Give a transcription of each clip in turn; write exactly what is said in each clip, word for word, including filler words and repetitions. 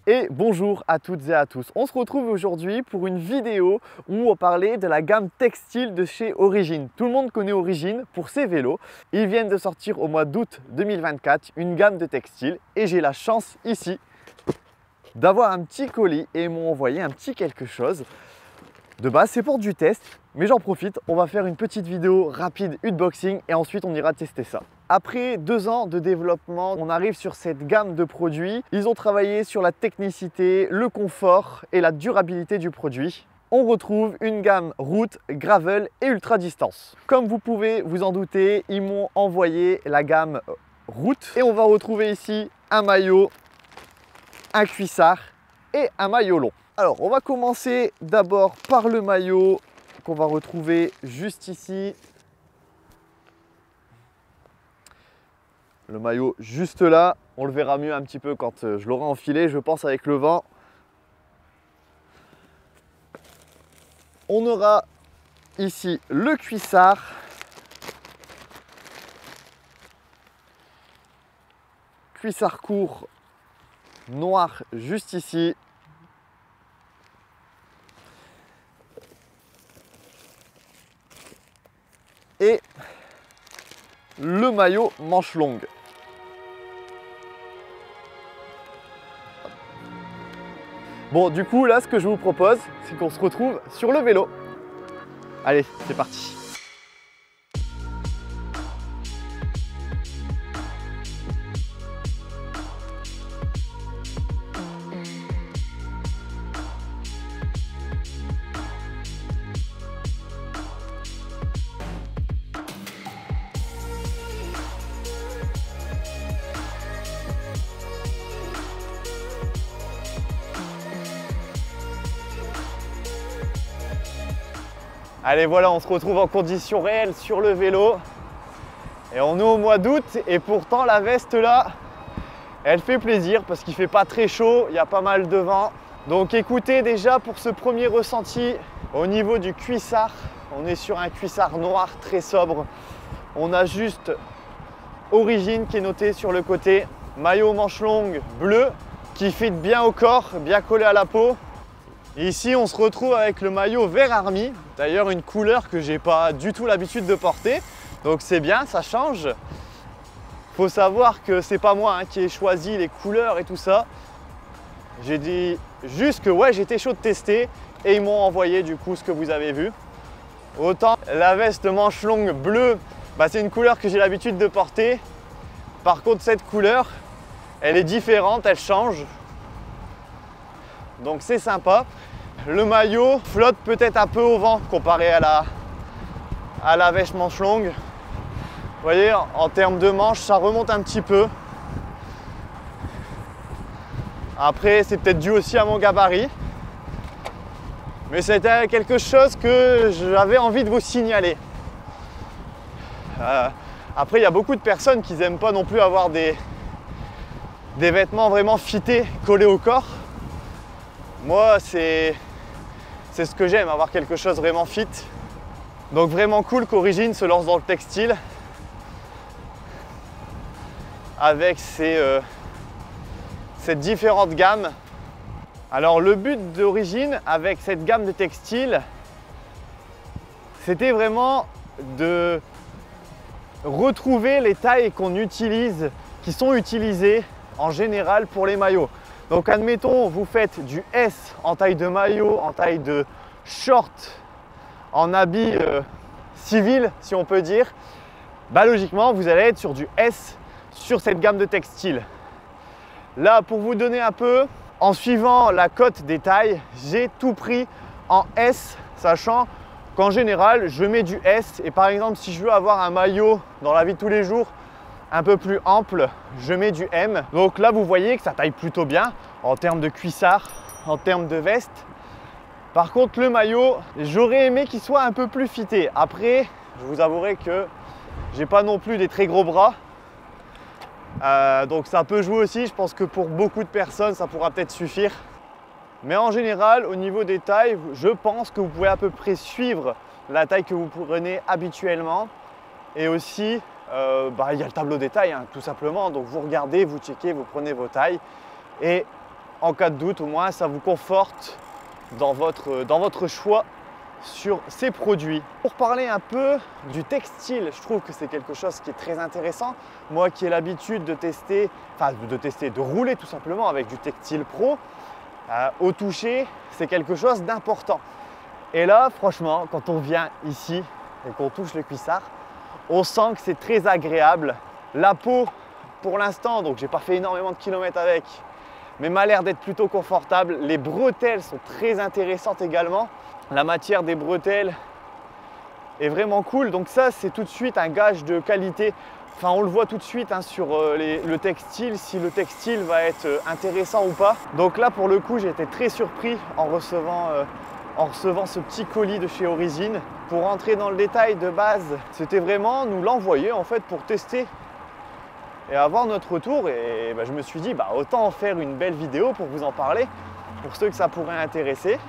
Et bonjour à toutes et à tous. On se retrouve aujourd'hui pour une vidéo où on va parler de la gamme textile de chez Origine. Tout le monde connaît Origine pour ses vélos. Ils viennent de sortir au mois d'août deux mille vingt-quatre une gamme de textile et j'ai la chance ici d'avoir un petit colis et ils m'ont envoyé un petit quelque chose. De base, c'est pour du test, mais j'en profite, on va faire une petite vidéo rapide unboxing et ensuite on ira tester ça. Après deux ans de développement, on arrive sur cette gamme de produits. Ils ont travaillé sur la technicité, le confort et la durabilité du produit. On retrouve une gamme route, gravel et ultra distance. Comme vous pouvez vous en douter, ils m'ont envoyé la gamme route et on va retrouver ici un maillot, un cuissard et un maillot long. Alors, on va commencer d'abord par le maillot qu'on va retrouver juste ici. Le maillot juste là, on le verra mieux un petit peu quand je l'aurai enfilé, je pense avec le vent. On aura ici le cuissard. Cuissard court, noir juste ici. Et le maillot manche longue. Bon, du coup, là, ce que je vous propose, c'est qu'on se retrouve sur le vélo. Allez, c'est parti. Allez, voilà, on se retrouve en conditions réelles sur le vélo. Et on est au mois d'août et pourtant la veste là, elle fait plaisir parce qu'il ne fait pas très chaud, il y a pas mal de vent. Donc écoutez, déjà pour ce premier ressenti, au niveau du cuissard, on est sur un cuissard noir très sobre. On a juste Origine qui est noté sur le côté. Maillot manche longue bleu qui fit bien au corps, bien collé à la peau. Et ici, on se retrouve avec le maillot vert army, d'ailleurs une couleur que j'ai pas du tout l'habitude de porter, donc c'est bien, ça change. Faut savoir que c'est pas moi hein, qui ai choisi les couleurs et tout ça. J'ai dit juste que ouais, j'étais chaud de tester et ils m'ont envoyé du coup ce que vous avez vu. Autant la veste manche longue bleue, bah, c'est une couleur que j'ai l'habitude de porter. Par contre, cette couleur, elle est différente, elle change. Donc c'est sympa. Le maillot flotte peut-être un peu au vent comparé à la, à la veste manche longue. Vous voyez, en termes de manche, ça remonte un petit peu. Après, c'est peut-être dû aussi à mon gabarit. Mais c'était quelque chose que j'avais envie de vous signaler. Euh, après, il y a beaucoup de personnes qui n'aiment pas non plus avoir des, des vêtements vraiment fités, collés au corps. Moi, c'est ce que j'aime, avoir quelque chose vraiment fit. Donc vraiment cool qu'Origine se lance dans le textile avec ces, euh, ces différentes gammes. Alors le but d'Origine avec cette gamme de textiles, c'était vraiment de retrouver les tailles qu'on utilise, qui sont utilisées en général pour les maillots. Donc admettons, vous faites du S en taille de maillot, en taille de short, en habit euh, civil si on peut dire, bah logiquement vous allez être sur du S sur cette gamme de textiles. Là pour vous donner un peu, en suivant la cote des tailles, j'ai tout pris en S, sachant qu'en général je mets du S et par exemple si je veux avoir un maillot dans la vie de tous les jours un peu plus ample, je mets du M. Donc là vous voyez que ça taille plutôt bien en termes de cuissard, en termes de veste. Par contre le maillot, j'aurais aimé qu'il soit un peu plus fité. Après, je vous avouerai que j'ai pas non plus des très gros bras. Euh, donc ça peut jouer aussi, je pense que pour beaucoup de personnes ça pourra peut-être suffire. Mais en général, au niveau des tailles, je pense que vous pouvez à peu près suivre la taille que vous prenez habituellement. Et aussi, euh, bah, il y a le tableau des tailles, hein, tout simplement. Donc vous regardez, vous checkez, vous prenez vos tailles. Et en cas de doute, au moins ça vous conforte dans votre, dans votre choix sur ces produits. Pour parler un peu du textile, je trouve que c'est quelque chose qui est très intéressant. Moi qui ai l'habitude de tester, enfin de tester, de rouler tout simplement avec du textile pro, euh, au toucher, c'est quelque chose d'important. Et là, franchement, quand on vient ici et qu'on touche le cuissard, on sent que c'est très agréable. La peau, pour l'instant, donc j'ai pas fait énormément de kilomètres avec, mais m'a l'air d'être plutôt confortable. Les bretelles sont très intéressantes également. La matière des bretelles est vraiment cool. Donc ça, c'est tout de suite un gage de qualité. Enfin, on le voit tout de suite hein, sur euh, les, le textile, si le textile va être euh, intéressant ou pas. Donc là, pour le coup, j'ai été très surpris en recevant, euh, en recevant ce petit colis de chez Origine. Pour rentrer dans le détail de base, c'était vraiment nous l'envoyer en fait pour tester et avoir notre retour. Et bah, je me suis dit, bah, autant en faire une belle vidéo pour vous en parler, pour ceux que ça pourrait intéresser.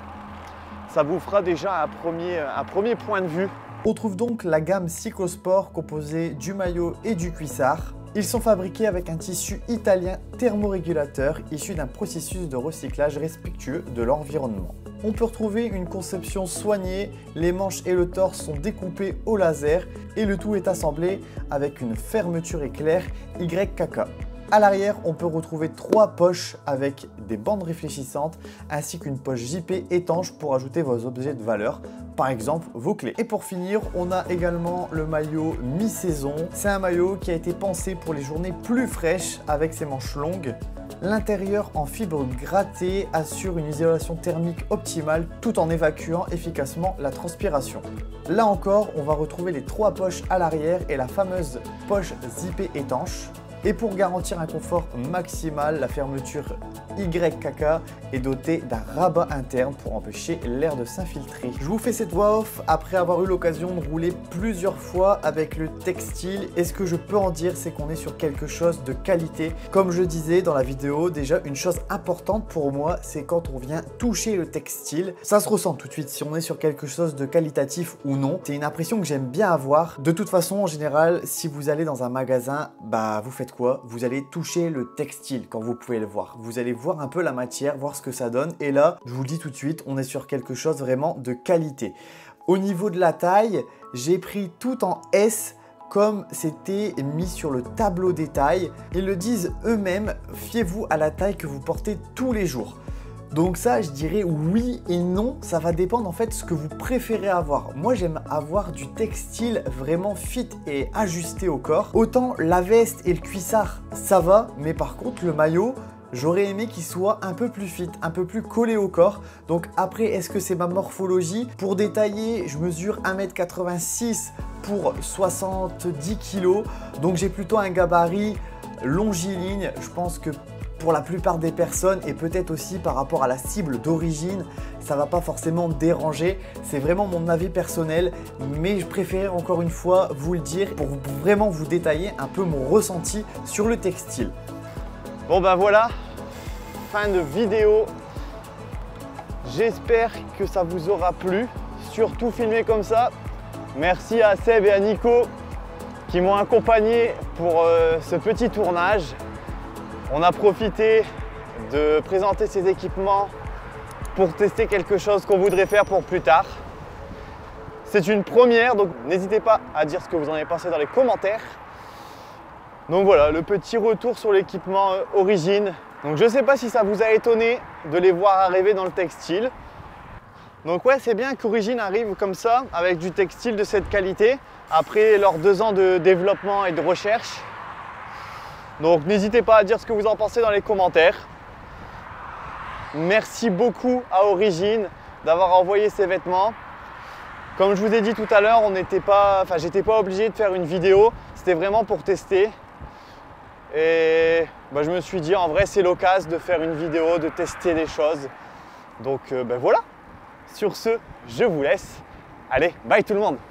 Ça vous fera déjà un premier, un premier point de vue. On trouve donc la gamme Cyclosport composée du maillot et du cuissard. Ils sont fabriqués avec un tissu italien thermorégulateur issu d'un processus de recyclage respectueux de l'environnement. On peut retrouver une conception soignée, les manches et le torse sont découpés au laser et le tout est assemblé avec une fermeture éclair Y K K. À l'arrière, on peut retrouver trois poches avec des bandes réfléchissantes ainsi qu'une poche J P étanche pour ajouter vos objets de valeur, par exemple vos clés. Et pour finir, on a également le maillot mi-saison. C'est un maillot qui a été pensé pour les journées plus fraîches avec ses manches longues. L'intérieur en fibre grattée assure une isolation thermique optimale tout en évacuant efficacement la transpiration. Là encore, on va retrouver les trois poches à l'arrière et la fameuse poche zippée étanche. Et pour garantir un confort maximal, la fermeture Y K K est dotée d'un rabat interne pour empêcher l'air de s'infiltrer. Je vous fais cette voix off après avoir eu l'occasion de rouler plusieurs fois avec le textile. Et ce que je peux en dire, c'est qu'on est sur quelque chose de qualité. Comme je disais dans la vidéo, déjà une chose importante pour moi, c'est quand on vient toucher le textile. Ça se ressent tout de suite si on est sur quelque chose de qualitatif ou non. C'est une impression que j'aime bien avoir. De toute façon, en général, si vous allez dans un magasin, bah vous faites quoi? Vous allez toucher le textile quand vous pouvez le voir. Vous allez voir un peu la matière, voir ce que ça donne. Et là, je vous le dis tout de suite, on est sur quelque chose vraiment de qualité. Au niveau de la taille, j'ai pris tout en S comme c'était mis sur le tableau des tailles. Ils le disent eux-mêmes, fiez-vous à la taille que vous portez tous les jours. Donc ça, je dirais oui et non, ça va dépendre en fait de ce que vous préférez avoir. Moi, j'aime avoir du textile vraiment fit et ajusté au corps. Autant la veste et le cuissard, ça va, mais par contre, le maillot, j'aurais aimé qu'il soit un peu plus fit, un peu plus collé au corps. Donc après, est-ce que c'est ma morphologie? Pour détailler, je mesure un mètre quatre-vingt-six pour soixante-dix kilos. Donc j'ai plutôt un gabarit longiligne. Je pense que pour la plupart des personnes et peut-être aussi par rapport à la cible d'origine, ça va pas forcément déranger. C'est vraiment mon avis personnel, mais je préférais encore une fois vous le dire pour vraiment vous détailler un peu mon ressenti sur le textile. Bon ben voilà, fin de vidéo. J'espère que ça vous aura plu, surtout filmé comme ça. Merci à Seb et à Nico qui m'ont accompagné pour euh, ce petit tournage. On a profité de présenter ces équipements pour tester quelque chose qu'on voudrait faire pour plus tard. C'est une première, donc n'hésitez pas à dire ce que vous en avez pensé dans les commentaires. Donc voilà, le petit retour sur l'équipement Origine. Donc je ne sais pas si ça vous a étonné de les voir arriver dans le textile. Donc ouais, c'est bien qu'Origine arrive comme ça, avec du textile de cette qualité, après leurs deux ans de développement et de recherche. Donc n'hésitez pas à dire ce que vous en pensez dans les commentaires. Merci beaucoup à Origine d'avoir envoyé ces vêtements. Comme je vous ai dit tout à l'heure, on n'était pas, enfin, j'étais pas obligé de faire une vidéo, c'était vraiment pour tester. Et bah, je me suis dit en vrai c'est l'occasion de faire une vidéo, de tester des choses. Donc euh, ben voilà. Sur ce, je vous laisse. Allez, bye tout le monde.